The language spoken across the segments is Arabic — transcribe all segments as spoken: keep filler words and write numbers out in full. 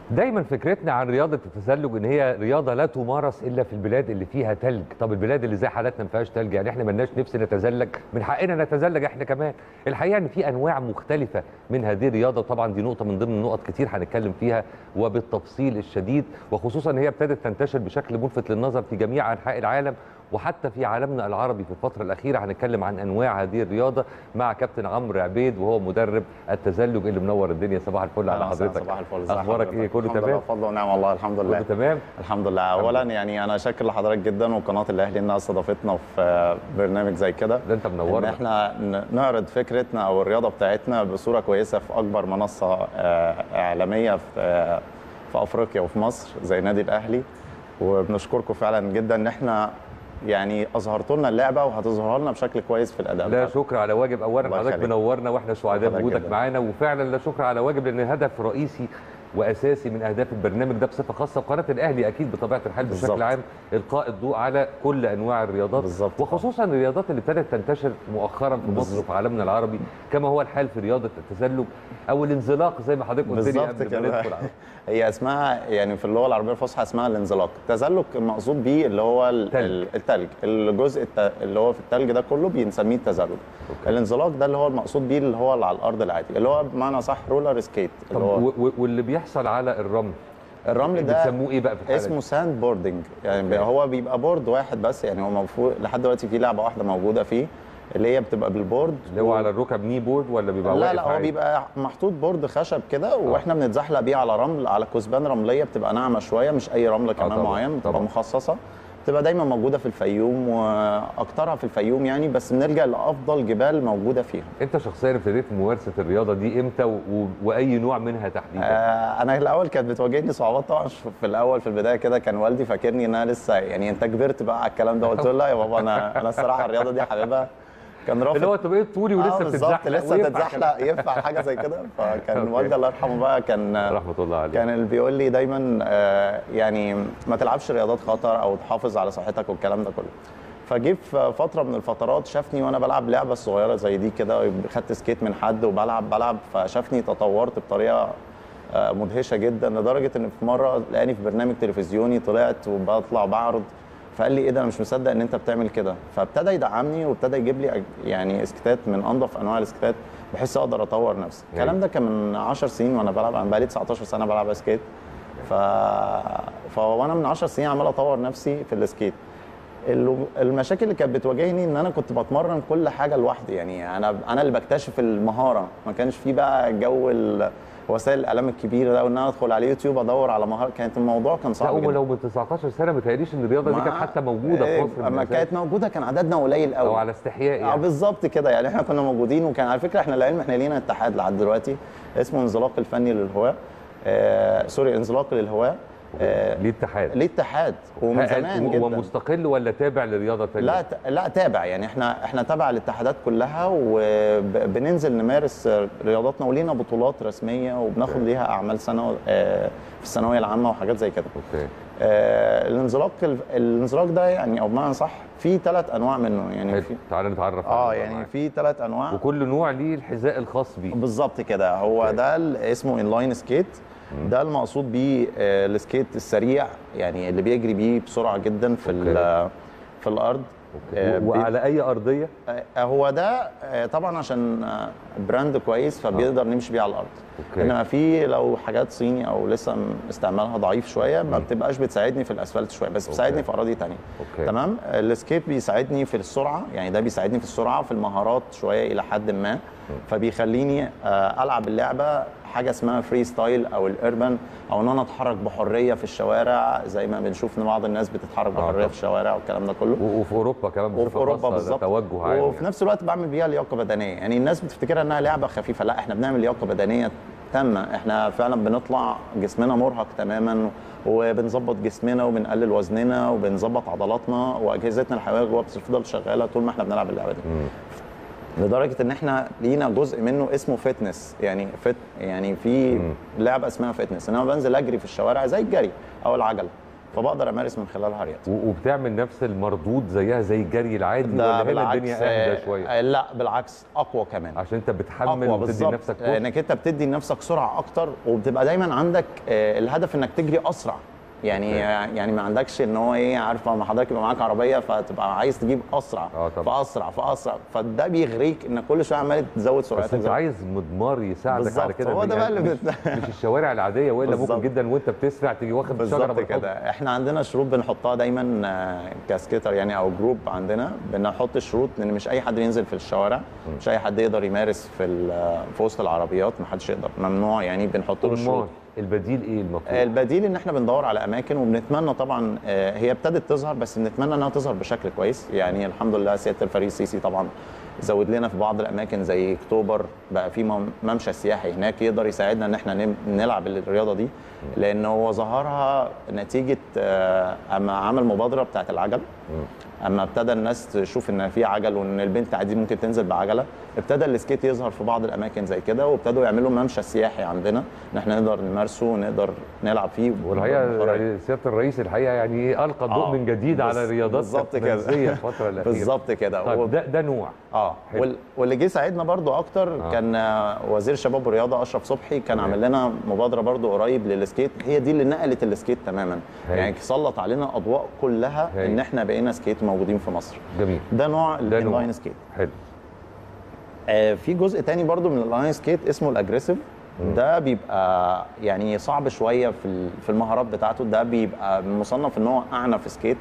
دايما فكرتنا عن رياضه التزلج ان هي رياضه لا تمارس الا في البلاد اللي فيها ثلج. طب البلاد اللي زي حالتنا ما فيهاش ثلج، يعني احنا مالناش نفس نتزلج؟ من حقنا نتزلج احنا كمان. الحقيقه ان في انواع مختلفه من هذه الرياضه، وطبعا دي نقطه من ضمن نقط كتير هنتكلم فيها وبالتفصيل الشديد، وخصوصا ان هي ابتدت تنتشر بشكل ملفت للنظر في جميع انحاء العالم وحتى في عالمنا العربي في الفتره الاخيره. هنتكلم عن انواع هذه الرياضه مع كابتن عمرو عبيد وهو مدرب التزلج اللي منور الدنيا. صباح الفل على حضرتك. صباح الفل. اخبارك ايه؟ كله تمام؟ الحمد لله بفضل ونعم الله. الحمد لله كله تمام الحمد لله. اولا يعني انا شاكر لحضرتك جدا وقناه الاهلي انها استضافتنا في برنامج زي كده. ده انت منورنا. ان احنا نعرض فكرتنا او الرياضه بتاعتنا بصوره كويسه في اكبر منصه اعلاميه في في افريقيا وفي مصر زي نادي الاهلي. وبنشكركم فعلا جدا ان احنا يعني اظهرتوا لنا اللعبه وهتظهرها لنا بشكل كويس في الاداء. لا شكر على واجب. اولا حضرتك منورنا واحنا سعداء بوجودك معانا، وفعلا لا شكر على واجب لان هدف رئيسي واساسي من اهداف البرنامج ده بصفه خاصه وقناه الاهلي اكيد بطبيعه الحال بشكل عام القاء الضوء على كل انواع الرياضات بالزبط. وخصوصا الرياضات اللي ابتدت تنتشر مؤخرا في مصر وفي عالمنا العربي، كما هو الحال في رياضه التزلج او الانزلاق زي ما حضرتك قلت لي قبل ما ندخل. هي اسمها يعني في اللغه العربيه الفصحى اسمها الانزلاق. التزلج المقصود بيه اللي هو الثلج، الجزء اللي هو في الثلج ده كله بنسميه التزلج. الانزلاق ده اللي هو المقصود بيه اللي هو اللي على الارض العادي، اللي هو بمعنى صح رولر سكيت. اللي هو واللي بيحصل على الرمل، الرمل ده بتسموه ايه بقى في الحاله؟ اسمه ساند بوردنج. يعني أوكي. هو بيبقى بورد واحد بس، يعني هو مفروض لحد دلوقتي في لعبه واحده موجوده فيه اللي هي بتبقى بالبورد اللي هو و... على الركب ني بورد ولا بيبقى لا واقف؟ لا هو عادي؟ بيبقى محطوط بورد خشب كده واحنا بنتزحلق بيه على رمل، على كثبان رمليه بتبقى ناعمه شويه، مش اي رمله كمان طبعًا. معين بتبقى طبعًا. مخصصه، بتبقى دايما موجوده في الفيوم واكترها في الفيوم يعني، بس بنلجا لافضل جبال موجوده فيها. انت شخصيا ابتديت ممارسه الرياضه دي امتى و... واي نوع منها تحديدا؟ آه انا الاول كانت بتواجهني صعوبات طبعا في الاول، في البدايه كده كان والدي فاكرني ان انا لسه يعني انت كبرت بقى على الكلام ده. قلت له لا يا بابا انا انا الصراحه الرياضه دي حاببها. كان رافض اللي هو انت بقيت طولي ولسه آه بتتزحلق لسه تتزحلق ينفع حاجه زي كده. فكان والدي الله يرحمه بقى كان رحمه الله عليه كان اللي بيقول لي دايما آه يعني ما تلعبش رياضات خطر او تحافظ على صحتك والكلام ده كله. فجه في فتره من الفترات شافني وانا بلعب لعبه صغيره زي دي كده، خدت سكيت من حد وبلعب بلعب فشافني تطورت بطريقه آه مدهشه جدا، لدرجه ان في مره لقاني في برنامج تلفزيوني طلعت وبطلع بعرض، فقال لي ايه ده انا مش مصدق ان انت بتعمل كده. فابتدى يدعمني وابتدى يجيب لي يعني اسكيتات من انظف انواع الاسكيتات بحيث اقدر اطور نفسي. الكلام ده كان من عشر سنين وانا بلعب، انا بقالي تسعتاشر سنه بلعب سكيت. ف فوانا من عشر سنين عمال اطور نفسي في السكيت. المشاكل اللي كانت بتواجهني ان انا كنت بتمرن كل حاجه لوحدي، يعني انا انا اللي بكتشف المهاره، ما كانش في بقى جو وسائل الاعلام الكبيره ده وان انا ادخل على اليوتيوب ادور على مهاره. كانت الموضوع كان صعب جدا. لا ولو من تسعتاشر سنه ما تهيأليش ان الرياضه دي كانت حتى موجوده في مصر. اما كانت موجوده كان عددنا قليل قوي او على استحياء يعني. اه بالظبط كده، يعني احنا كنا موجودين. وكان على فكره احنا العلم احنا لينا اتحاد لحد دلوقتي اسمه انزلاق الفني للهواة، آه سوري انزلاق للهواة. آه ليه اتحاد؟ ليه اتحاد ومن زمان جدا. هو مستقل ولا تابع لرياضه ثانيه؟ لا لا تابع، يعني احنا احنا تابع للاتحادات كلها وبننزل نمارس رياضاتنا ولينا بطولات رسميه وبناخد ليها اعمال سنه آه في الثانويه العامه وحاجات زي كده. اوكي. آه الانزلاق الانزلاق ده يعني او بمعنى صح في ثلاث انواع منه يعني. في تعالى نتعرف اه يعني في ثلاث انواع وكل نوع ليه الحذاء الخاص بيه. بالظبط كده. هو أوكي. ده اسمه انلاين سكيت، ده المقصود بيه السكيت السريع، يعني اللي بيجري بيه بسرعه جدا في في الارض. أوكي. وعلى اي ارضيه؟ هو ده طبعا عشان براند كويس فبيقدر نمشي بيه على الارض. أوكي. انما في لو حاجات صيني او لسه استعمالها ضعيف شويه ما بتبقاش بتساعدني في الاسفلت شويه، بس بتساعدني في اراضي ثانيه. تمام. السكيت بيساعدني في السرعه، يعني ده بيساعدني في السرعه في المهارات شويه الى حد ما، فبيخليني العب اللعبه حاجه اسمها فري ستايل او الاربن، او ان انا اتحرك بحريه في الشوارع زي ما بنشوف ان بعض الناس بتتحرك بحريه في الشوارع والكلام ده كله. وفي اوروبا كمان وفي اوروبا بالظبط توجه عالي. وفي نفس الوقت بعمل بيها لياقه بدنيه، يعني الناس بتفتكرها انها لعبه خفيفه، لا احنا بنعمل لياقه بدنيه تامه. احنا فعلا بنطلع جسمنا مرهق تماما وبنظبط جسمنا وبنقلل وزننا وبنظبط عضلاتنا واجهزتنا الحيويه جوه بتفضل شغاله طول ما احنا بنلعب اللعبه دي. م. لدرجه ان احنا لينا جزء منه اسمه فتنس، يعني فت يعني في لعبه اسمها فتنس ان انا بنزل اجري في الشوارع زي الجري او العجله، فبقدر امارس من خلالها رياضه. وبتعمل نفس المردود زيها زي الجري العادي ولا هنا الدنيا اهدى شويه؟ لا بالعكس، اقوى كمان، عشان انت بتحمل وبتدي لنفسك بوش. انك انت بتدي لنفسك سرعه اكتر، وبتبقى دايما عندك الهدف انك تجري اسرع. يعني okay. يعني ما عندكش ان هو ايه، عارفه ما حضرتك يبقى معاك عربيه فتبقى عايز تجيب اسرع آه فاسرع فاسرع، فده بيغريك ان كل شويه عمال تزود سرعتك. بس انت عايز مضمار يساعدك بالزبط. على كده. هو ده بقى اللي مش, مش الشوارع العاديه، والا ممكن جدا وانت بتسرع تيجي واخد شجره بالظبط كده. احنا عندنا شروط بنحطها دايما كاسكيتر يعني او جروب، عندنا بنحط شروط لان مش اي حد ينزل في الشوارع، م. مش اي حد يقدر يمارس في في وسط العربيات، ما حدش يقدر، ممنوع يعني. بنحط له شروط. البديل ايه المطلوب؟ البديل ان احنا بندور على اماكن، وبنتمنى طبعا هي ابتدت تظهر، بس بنتمنى انها تظهر بشكل كويس. يعني الحمد لله سياده الفريق السيسي طبعا زود لنا في بعض الاماكن زي اكتوبر، بقى في ممشى سياحي هناك يقدر يساعدنا ان احنا نلعب الرياضه دي، لان هو ظهرها نتيجه اما عمل مبادره بتاعه العجل. اما ابتدى الناس تشوف ان في عجل وان البنت عادي ممكن تنزل بعجله، ابتدى السكيت يظهر في بعض الاماكن زي كده، وابتدوا يعملوا ممشى سياحي عندنا ان احنا نقدر نمارسه ونقدر نلعب فيه. والحقيقه يعني سياده الرئيس الحقيقه يعني القى الضوء آه من جديد على الرياضات التنافسيه الفتره الاخيره. بالظبط كده. طيب ده ده نوع اه حلو. واللي جه ساعدنا برضو اكتر آه. كان وزير الشباب والرياضه اشرف صبحي، كان عامل لنا مبادره برضو قريب للسكيت، هي دي اللي نقلت السكيت تماما. هي. يعني سلط علينا اضواء كلها هي. ان احنا بقينا سكيت موجودين في مصر. جميل. ده نوع الانلاين سكيت. حلو. آه في جزء تاني برضو من الانلاين سكيت اسمه الاجريسيف. ده بيبقى يعني صعب شويه في في المهارات بتاعته، ده بيبقى مصنف ان هو اعنف سكيت.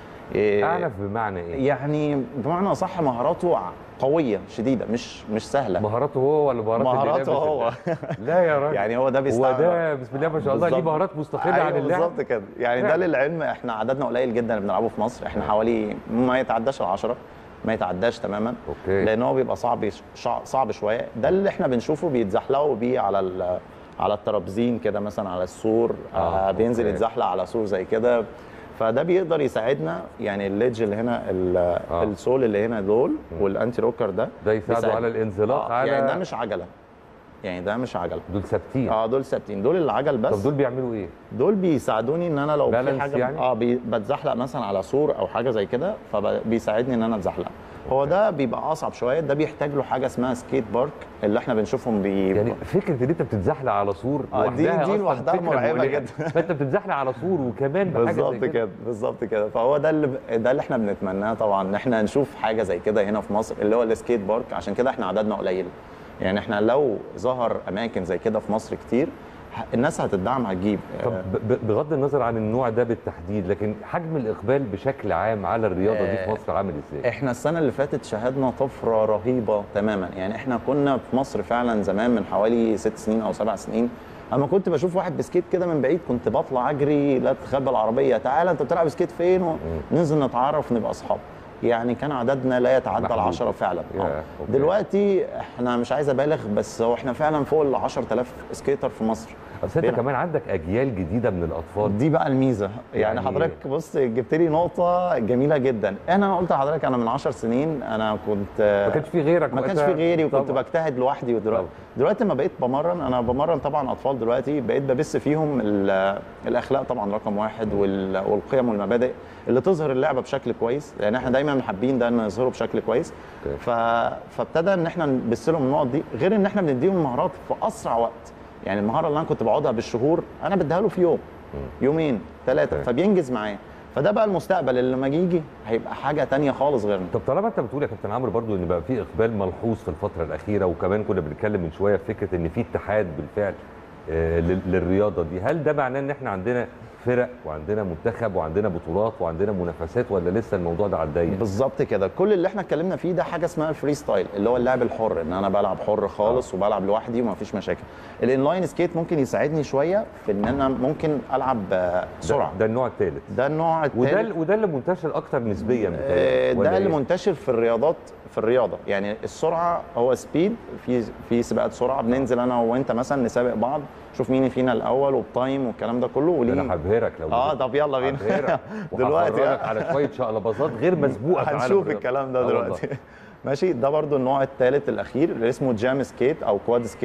اعنف بمعنى ايه؟ يعني بمعنى صح مهاراته قويه شديده، مش مش سهله. مهاراته هو ولا مهارات مهاراته هو؟ لا يا راجل، يعني هو ده بيستعمل، هو ده بسم الله ما شاء الله ليه مهارات مستقله أيوة عن اللعب. بالظبط كده. يعني ده للعلم احنا عددنا قليل جدا اللي بنلعبه في مصر، احنا حوالي ما يتعداش العشرة، ما يتعداش تماما. أوكي. لان هو بيبقى صعب صعب شويه. ده اللي احنا بنشوفه بيتزحلقوا بيه على على الترابزين كده مثلا، على السور. آه بينزل أوكي. يتزحلق على سور زي كده، فده بيقدر يساعدنا. يعني الليدج اللي هنا آه. السول اللي هنا دول والانتي روكر ده ده يساعدوا على الانزلاق. آه. على يعني ده مش عجله، يعني ده مش عجله، دول ثابتين. اه دول ثابتين، دول العجل بس. طب دول بيعملوا ايه؟ دول بيساعدوني ان انا لو في حاجه يعني؟ اه بتزحلق مثلا على سور او حاجه زي كده، فبيساعدني ان انا اتزحلق. هو ده بيبقى اصعب شويه، ده بيحتاج له حاجه اسمها سكيت بارك اللي احنا بنشوفهم بي يعني فكره ان انت بتتزحلق على سور آه دي دي لوحدها مرعبه جدا. فانت بتتزحلق على سور وكمان بحاجه بالظبط كده. كده بالظبط كده. فهو ده اللي ده اللي احنا بنتمناه طبعا، ان احنا نشوف حاجه زي كده هنا في مصر اللي هو السكيت بارك. عشان كده احنا عددنا قليل، يعني احنا لو ظهر اماكن زي كده في مصر كتير الناس هتدعم هتجيب. طب بغض النظر عن النوع ده بالتحديد، لكن حجم الاقبال بشكل عام على الرياضه دي في مصر عامل ازاي؟ احنا السنه اللي فاتت شهدنا طفره رهيبه تماما. يعني احنا كنا في مصر فعلا زمان من حوالي ست سنين او سبع سنين، اما كنت بشوف واحد بسكيت كده من بعيد كنت بطلع اجري، لا تخبى العربيه، تعالى انت بتلعب سكيت فين، وننزل نتعرف ونبقى اصحاب. يعني كان عددنا لا يتعدى العشرة فعلا. آه. دلوقتي احنا مش عايز ابالغ، بس هو احنا فعلا فوق ال عشرة آلاف سكيتر في مصر. بس انت كمان عندك اجيال جديده من الاطفال، دي بقى الميزه. يعني, يعني حضرتك بص جبت لي نقطه جميله جدا. انا قلت لحضرتك انا من عشر سنين انا كنت ما كانش في غيرك، ما كانش في غيري، وكنت طبعا بجتهد لوحدي. ودلوقتي دلوقتي ما بقيت بمرن، انا بمرن طبعا اطفال دلوقتي، بقيت ببث فيهم الاخلاق طبعا رقم واحد، والقيم والمبادئ اللي تظهر اللعبه بشكل كويس، لان احنا دايما حابين ده ان يظهروا بشكل كويس. ف... فابتدى ان احنا نبث لهم النقط دي، غير ان احنا بنديهم مهارات في اسرع وقت. يعني المهاره اللي انا كنت بقعدها بالشهور انا بديها له في يوم يومين ثلاثه، فبينجز معايا. فده بقى المستقبل اللي لما يجي هيبقى حاجه ثانيه خالص غيرنا. طب طالما انت بتقول يا كابتن عمرو برضو ان بقى في اقبال ملحوظ في الفتره الاخيره، وكمان كنا بنتكلم من شويه في فكره ان في اتحاد بالفعل آه للرياضه دي، هل ده معناه ان احنا عندنا فرق وعندنا منتخب وعندنا بطولات وعندنا منافسات، ولا لسه الموضوع ده على الضيق؟ بالظبط كده. كل اللي احنا اتكلمنا فيه ده حاجه اسمها الفري ستايل، اللي هو اللعب الحر، ان انا بلعب حر خالص آه. وبلعب لوحدي وما فيش مشاكل. الانلاين سكيت ممكن يساعدني شويه في ان انا ممكن العب بسرعه. ده, ده النوع الثالث. ده النوع الثالث، وده وده اللي منتشر اكتر نسبيا. آه ده اللي منتشر في الرياضات، في الرياضه. يعني السرعه هو سبيد، في في سباقات سرعه بننزل انا وانت مثلا نسابق بعض، شوف مين فينا الاول وبتايم والكلام ده كله. وليه انا هبهرك لو اه طب يلا بينا دلوقتي على شويه شقلباظات غير مسبوقه في هنشوف الكلام ده دلوقتي. ماشي. ده برضو النوع الثالث الاخير اللي اسمه جام سكيت او كواد سكيت.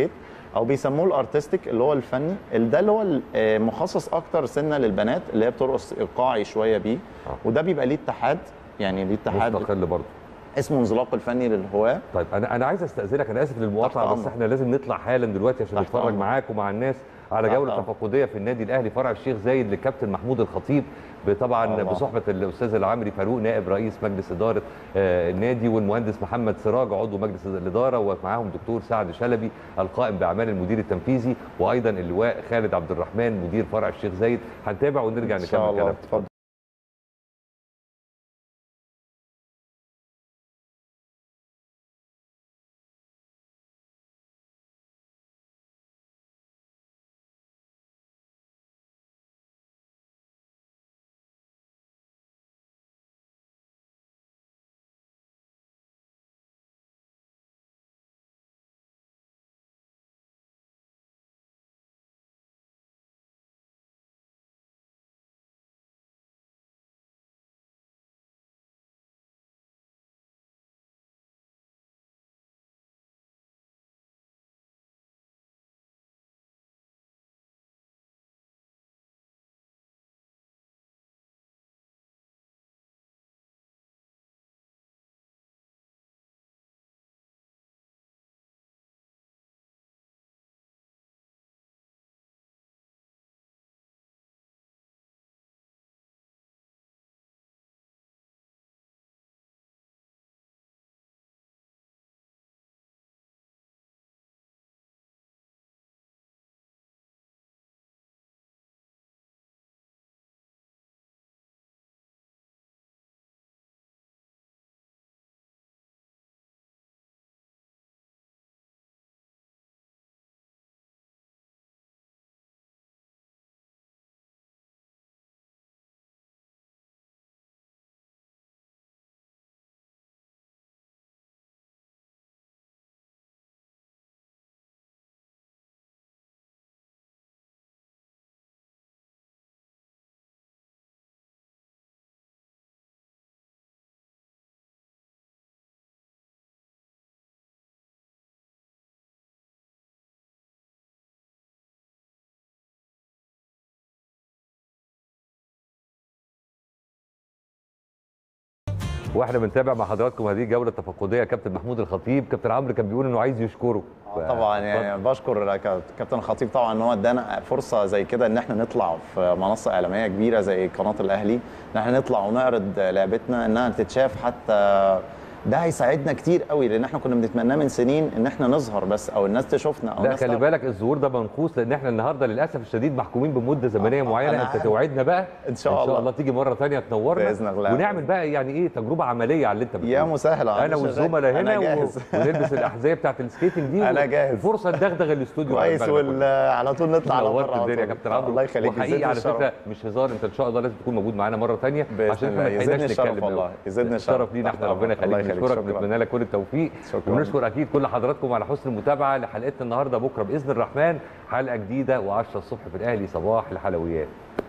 او بيسموه الارتستيك اللي هو الفني، ده اللي هو مخصص اكتر سنه للبنات اللي هي بترقص ايقاعي شويه بيه. آه. وده بيبقى ليه اتحاد، يعني ليه اتحاد مستقل برضه اسمه انزلاق الفني للهواه. طيب انا انا عايز استاذنك، انا اسف للمقاطعه بس احنا لازم نطلع حالا دلوقتي عشان نتفرج معاك ومع الناس على جوله تفقديه في النادي الاهلي فرع الشيخ زايد للكابتن محمود الخطيب، طبعا بصحبه الاستاذ العامري فاروق نائب رئيس مجلس اداره النادي، والمهندس محمد سراج عضو مجلس الاداره، ومعاهم دكتور سعد شلبي القائم باعمال المدير التنفيذي، وايضا اللواء خالد عبد الرحمن مدير فرع الشيخ زايد. هنتابع ونرجع نكمل كلام. اتفضل. واحنا بنتابع مع حضراتكم هذه الجوله التفقديه كابتن محمود الخطيب. كابتن عمرو كان بيقول انه عايز يشكره. طبعا يعني بشكر كابتن الخطيب طبعا ان هو ادانا فرصه زي كده ان احنا نطلع في منصه اعلاميه كبيره زي قناه الاهلي، ان احنا نطلع ونعرض لعبتنا انها تتشاف. حتى ده هيساعدنا كتير قوي، لان احنا كنا بنتمناه من سنين ان احنا نظهر بس او الناس تشوفنا او لا خلي بالك الظهور ده منقوص، لان احنا النهارده للاسف الشديد محكومين بمده زمنيه معينه. انت توعدنا بقى ان شاء الله ان شاء الله تيجي مره ثانيه تنورنا باذن الله، ونعمل بقى يعني ايه تجربه عمليه على اللي انت بتقوله. يا مسهل انا والزملاء هنا و... ونلبس الاحذيه بتاعت السكيتنج دي انا جاهز فرصه ندغدغ الاستوديو كويس على طول نطلع على بره الدنيا يا كابتن عمرو. الله يخليك. وحقيقي على فكره مش هزار، انت ان شاء الله لازم تكون موجود معانا مره ثانيه عشان احنا ما لحقناش نتكلم. والله يزيدني الشرف لينا احنا، ربنا يخليك. نشكرك ونتمنى لك كل التوفيق، ونشكر اكيد كل حضراتكم على حسن المتابعه لحلقتنا النهارده. بكره باذن الرحمن حلقه جديده وعشرة الصبح في الاهلي صباح الحلويات.